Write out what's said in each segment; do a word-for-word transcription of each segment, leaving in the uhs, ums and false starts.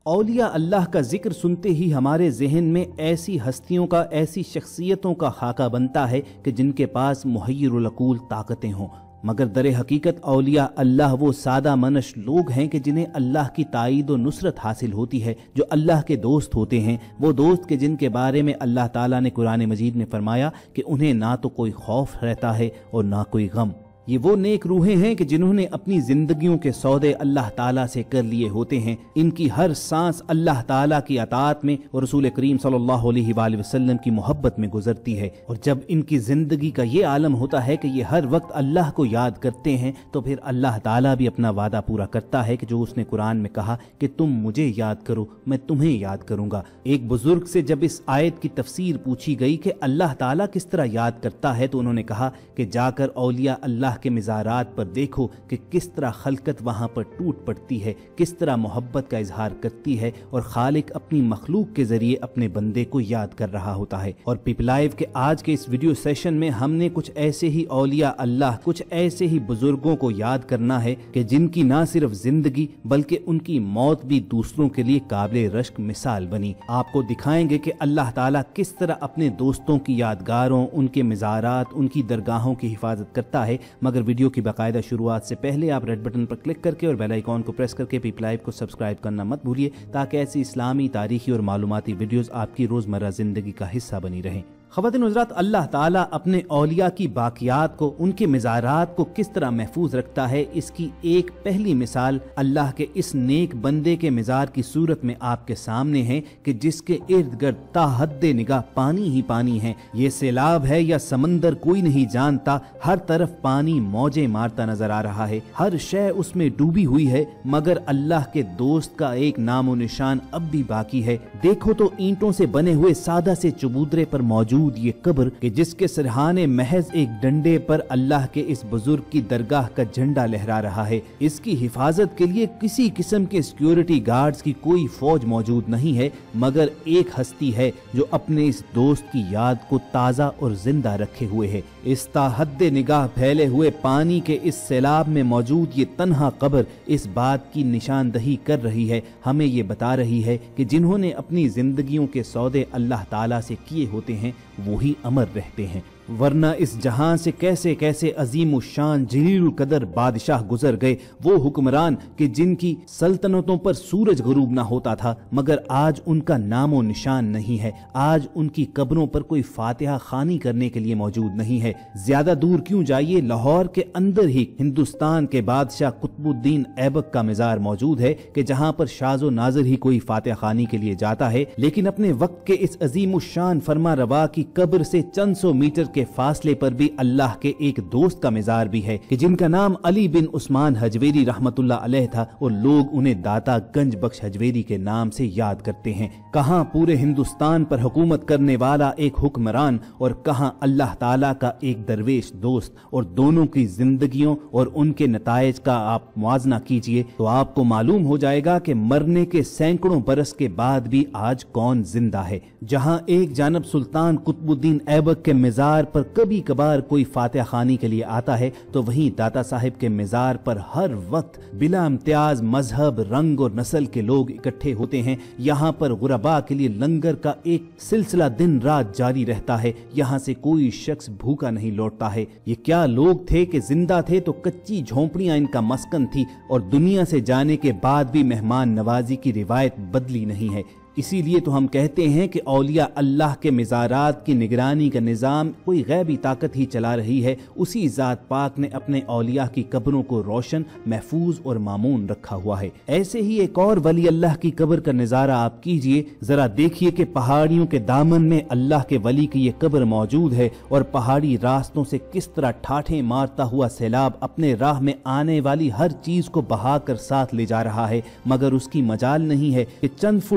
اولیاء اللہ کا ذکر سنتے ہی ہمارے ذہن میں ایسی ہستیوں کا، ایسی شخصیتوں کا خاکہ بنتا ہے کہ جن کے پاس محیر العقول طاقتیں ہوں، مگر در حقیقت اولیاء اللہ وہ سادہ منش لوگ ہیں کہ جنہیں اللہ کی تائید و نصرت حاصل ہوتی ہے، جو اللہ کے دوست ہوتے ہیں، وہ دوست کہ جن کے بارے میں اللہ تعالیٰ نے قرآن مجید میں فرمایا کہ انہیں نہ تو کوئی خوف رہتا ہے اور نہ کوئی غم۔ یہ وہ نیک روحیں ہیں کہ جنہوں نے اپنی زندگیوں کے سودے اللہ تعالیٰ سے کر لیے ہوتے ہیں، ان کی ہر سانس اللہ تعالیٰ کی اطاعت میں اور رسول کریم صلی اللہ علیہ وآلہ وسلم کی محبت میں گزرتی ہے، اور جب ان کی زندگی کا یہ عالم ہوتا ہے کہ یہ ہر وقت اللہ کو یاد کرتے ہیں تو پھر اللہ تعالیٰ بھی اپنا وعدہ پورا کرتا ہے کہ جو اس نے قرآن میں کہا کہ تم مجھے یاد کرو میں تمہیں یاد کروں گا۔ ایک بزرگ سے جب اس آیت کی تفسیر پوچھی گئی کہ اللہ تعالیٰ کس طرح یاد کرتا ہے تو انہوں نے کہا کہ جا کر اولیاء اللہ کے مزارات پر دیکھو کہ کس طرح خلقت وہاں پر ٹوٹ پڑتی ہے، کس طرح محبت کا اظہار کرتی ہے، اور خالق اپنی مخلوق کے ذریعے اپنے بندے کو یاد کر رہا ہوتا ہے۔ اور پیپ لائیو کے آج کے اس ویڈیو سیشن میں ہم نے کچھ ایسے ہی اولیاء اللہ، کچھ ایسے ہی بزرگوں کو یاد کرنا ہے کہ جن کی نہ صرف زندگی بلکہ ان کی موت بھی دوسروں کے لیے قابل رشک مثال بنی۔ آپ کو دکھائیں گے کہ اللہ تعالیٰ کس طرح اپنے دوستوں کی یادگاروں، ان کے مزارات، ان کی درگاہوں کی حفاظت کرتا ہے۔ مگر ویڈیو کی باقاعدہ شروعات سے پہلے آپ ریڈ بٹن پر کلک کر کے اور بیل آئیکن کو پریس کر کے پیپ لائیو کو سبسکرائب کرنا مت بھولیے تاکہ ایسی اسلامی، تاریخی اور معلوماتی ویڈیوز آپ کی روزمرہ زندگی کا حصہ بنی رہیں۔ خواتین حضرات، اللہ تعالیٰ اپنے اولیاء کی باقیات کو، ان کے مزارات کو کس طرح محفوظ رکھتا ہے، اس کی ایک پہلی مثال اللہ کے اس نیک بندے کے مزار کی صورت میں آپ کے سامنے ہے کہ جس کے ارد گرد تا حد نگاہ پانی ہی پانی ہے۔ یہ سیلاب ہے یا سمندر کوئی نہیں جانتا، ہر طرف پانی موجیں مارتا نظر آ رہا ہے، ہر شے اس میں ڈوبی ہوئی ہے، مگر اللہ کے دوست کا ایک نام و نشان اب بھی باقی ہے۔ دیکھو تو اینٹوں سے بنے ہوئے سادہ سے چبودرے پر موجود یہ قبر کہ جس کے سرہانے محض ایک ڈنڈے پر اللہ کے اس بزرگ کی درگاہ کا جھنڈا لہرا رہا ہے۔ اس کی حفاظت کے لیے کسی قسم کے سیکیورٹی گارڈز کی کوئی فوج موجود نہیں ہے، مگر ایک ہستی ہے جو اپنے اس دوست کی یاد کو تازہ اور زندہ رکھے ہوئے ہے۔ اس تا حد نگاہ پھیلے ہوئے پانی کے اس سیلاب میں موجود یہ تنہا قبر اس بات کی نشاندہی کر رہی ہے، ہمیں یہ بتا رہی ہے کہ جنہوں نے اپنی زندگیوں کے سودے اللہ تعالیٰ سے کیے ہوتے ہیں وہی امر رہتے ہیں، ورنہ اس جہاں سے کیسے کیسے عظیم الشان جلیل القدر بادشاہ گزر گئے، وہ حکمران کہ جن کی سلطنتوں پر سورج غروب نہ ہوتا تھا، مگر آج ان کا نام و نشان نہیں ہے، آج ان کی قبروں پر کوئی فاتحہ خوانی کرنے کے لیے موجود نہیں ہے۔ زیادہ دور کیوں جائیے، لاہور کے اندر ہی ہندوستان کے بادشاہ قطب الدین ایبک کا مزار موجود ہے کہ جہاں پر شاز و ناظر ہی کوئی فاتحہ خوانی کے لیے جاتا ہے، لیکن اپنے وقت کے اس عظیم الشان فرما روا کی قبر سے چند سو میٹر کے فاصلے پر بھی اللہ کے ایک دوست کا مزار بھی ہے کہ جن کا نام علی بن عثمان حجویری رحمت اللہ علیہ تھا، اور لوگ انہیں داتا گنج بخش حجویری کے نام سے یاد کرتے ہیں۔ کہاں پورے ہندوستان پر حکومت کرنے والا ایک حکمران اور کہاں اللہ تعالیٰ کا ایک درویش دوست، اور دونوں کی زندگیوں اور ان کے نتائج کا آپ موازنہ کیجئے تو آپ کو معلوم ہو جائے گا کہ مرنے کے سینکڑوں برس کے بعد بھی آج کون زندہ ہے۔ جہاں ایک جانب سلطان قطب الدین ایبک کے مزار پر کبھی کبھار کوئی فاتحہ خوانی کے لیے آتا ہے تو وہیں داتا صاحب کے مزار پر ہر وقت بلا امتیاز مذہب، رنگ اور نسل کے لوگ اکٹھے ہوتے ہیں۔ یہاں پر غرباء کے لیے لنگر کا ایک سلسلہ دن رات جاری رہتا ہے، یہاں سے کوئی شخص بھوکا نہیں لوٹتا ہے۔ یہ کیا لوگ تھے کہ زندہ تھے تو کچی جھونپڑیاں ان کا مسکن تھی، اور دنیا سے جانے کے بعد بھی مہمان نوازی کی روایت بدلی نہیں ہے۔ اسی لیے تو ہم کہتے ہیں کہ اولیاء اللہ کے مزارات کی نگرانی کا نظام کوئی غیبی طاقت ہی چلا رہی ہے، اسی ذات پاک نے اپنے اولیاء کی قبروں کو روشن، محفوظ اور مامون رکھا ہوا ہے۔ ایسے ہی ایک اور ولی اللہ کی قبر کا نظارہ آپ کیجئے، ذرا دیکھیے کہ پہاڑیوں کے دامن میں اللہ کے ولی کی یہ قبر موجود ہے، اور پہاڑی راستوں سے کس طرح ٹھاٹھیں مارتا ہوا سیلاب اپنے راہ میں آنے والی ہر چیز کو بہا کر ساتھ لے جا رہا ہے، مگر اس کی مجال نہیں ہے کہ چند فٹ دور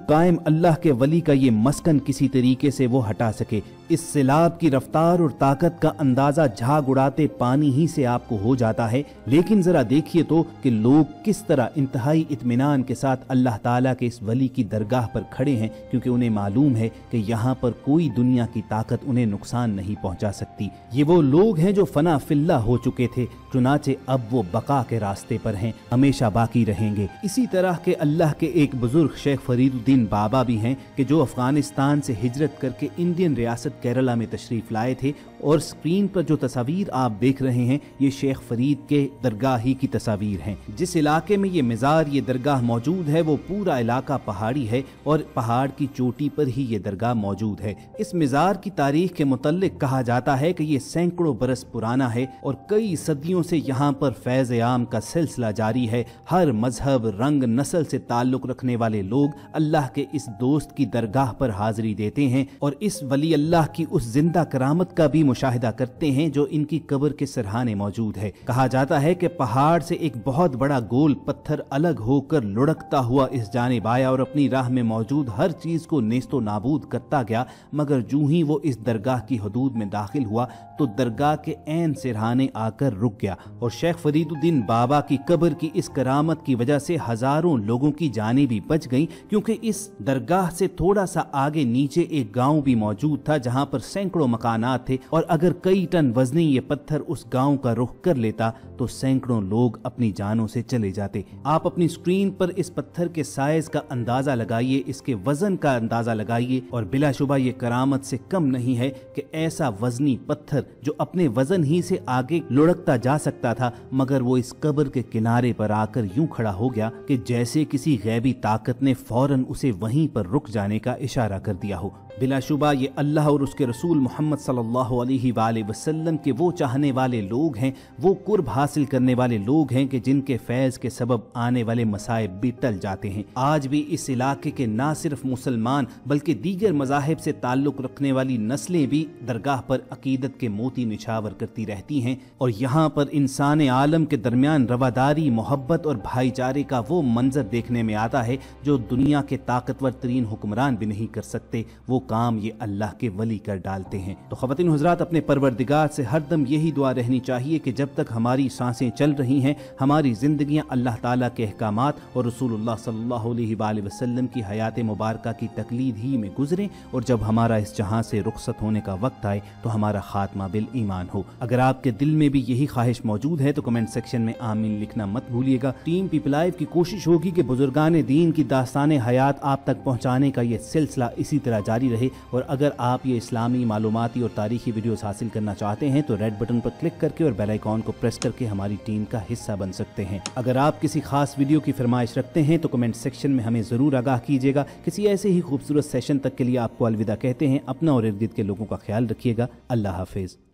कायम अल्लाह के वली का ये मस्कन किसी तरीके से वो हटा सके। इस सैलाब की रफ्तार और ताकत का अंदाजा झाग उड़ाते पानी ही से आपको हो जाता है। लेकिन जरा देखिए तो कि लोग किस तरह इंतहाई इत्मीनान के साथ अल्लाह ताला के इस वली की दरगाह पर खड़े हैं, क्योंकि उन्हें मालूम है कि यहाँ पर कोई दुनिया की ताकत उन्हें नुकसान नहीं पहुँचा सकती। ये वो लोग हैं जो फना फिल्ला हो चुके थे, चुनाचे अब वो बका के रास्ते पर हैं, हमेशा बाकी रहेंगे। इसी तरह के अल्लाह के एक बुजुर्ग शेख फरीदुद्दीन बाबा भी हैं कि जो अफगानिस्तान से हिजरत करके इंडियन रियासत केरला में तशरीफ लाए थे, और स्क्रीन पर जो तस्वीर आप देख रहे हैं ये शेख फरीद के दरगाह ही की तस्वीर हैं। जिस इलाके में ये मज़ार ये दरगाह मौजूद है वो पूरा इलाका पहाड़ी है और पहाड़ की चोटी पर ही ये दरगाह मौजूद है। इस मज़ार की तारीख के मुतल्लिक कहा जाता है कि ये सैकड़ों बरस पुराना है और कई सदियों से यहाँ पर फैज़ आम का सिलसिला जारी है। हर मजहब, रंग, नस्ल से ताल्लुक़ रखने वाले लोग अल्लाह के इस दोस्त की दरगाह पर हाजिरी देते हैं और इस वली अल्लाह की उस जिंदा करामत का भी मुशाहिदा करते हैं जो इनकी कब्र के सरहाने मौजूद है। कहा जाता है कि पहाड़ से एक बहुत बड़ा गोल पत्थर अलग होकर लुढ़कता हुआ इस जानिब आया और अपनी राह में मौजूद हर चीज को नेस्तो नाबूद करता गया, मगर जूं ही वो इस दरगाह की हदूद में दाखिल हुआ तो दरगाह के ऐन सिरहाने आकर रुक गया और शेख फरीदुद्दीन बाबा की कब्र की इस करामत की वजह से हजारों लोगों की जानें भी बच गईं, क्योंकि इस दरगाह से थोड़ा सा आगे नीचे एक गांव भी मौजूद था जहां पर सैकड़ों मकानात थे और अगर कई टन वजनी ये पत्थर उस गांव का रुख कर लेता तो सैकड़ों लोग अपनी जानों से चले जाते। आप अपनी स्क्रीन पर इस पत्थर के साइज का अंदाजा लगाइए, इसके वजन का अंदाजा लगाइए और बिलाशुबा ये करामत से कम नहीं है कि ऐसा वजनी पत्थर जो अपने वजन ही से आगे लुढ़कता जा सकता था, मगर वो इस कब्र के किनारे पर आकर यूं खड़ा हो गया कि जैसे किसी गैबी ताकत ने फौरन उसे वहीं पर रुक जाने का इशारा कर दिया हो। बिलाशुबा ये अल्लाह और उसके रसूल मोहम्मद सल्लल्लाहु अलैहि वसल्लम के वो चाहने वाले लोग हैं, वो कुर्ब हासिल करने वाले लोग हैं कि जिनके फैज़ के सबब आने वाले मसाइब भी टल जाते हैं। आज भी इस इलाके के ना सिर्फ मुसलमान बल्कि दीगर मज़ाहिब से ताल्लुक़ रखने वाली नस्लें भी दरगाह पर अकीदत के मोती निछावर करती रहती हैं और यहाँ पर इंसान आलम के दरमियान रवादारी, मोहब्बत और भाईचारे का वो मंजर देखने में आता है जो दुनिया के ताकतवर तरीन हुक्मरान भी नहीं कर सकते। वो काम ये अल्लाह के वली कर डालते हैं। तो ख़वातीन हुज़रात, अपने परवरदिगार से हरदम यही दुआ रहनी चाहिए कि जब तक हमारी सांसें चल रही हैं हमारी ज़िंदगियाँ अल्लाह ताला के अहकामात और रसूलुल्लाह सल्लल्लाहु अलैहि वसल्लम की हयात मुबारका की तकलीद ही में गुजरें और जब हमारा इस जहां से रुखसत होने का वक्त आए तो हमारा खात्मा बिल ईमान हो। अगर आपके दिल में भी यही ख्वाहिश मौजूद है तो कमेंट सेक्शन में आमीन लिखना मत भूलिएगा। टीम पीपल लाइव की कोशिश होगी कि बुजुर्गान दीन की दास्तान हयात आप तक पहुँचाने का ये सिलसिला इसी तरह जारी रहे और अगर आप ये इस्लामी मालूमाती और तारीखी वीडियोस हासिल करना चाहते हैं तो रेड बटन पर क्लिक करके और बेल आइकॉन को प्रेस करके हमारी टीम का हिस्सा बन सकते हैं। अगर आप किसी खास वीडियो की फरमाइश रखते हैं तो कमेंट सेक्शन में हमें ज़रूर आगाह कीजिएगा। किसी ऐसे ही खूबसूरत सेशन तक के लिए आपको अलविदा कहते हैं। अपना और इर्द गिर्द के लोगों का ख्याल रखिएगा। अल्लाह हाफिज़।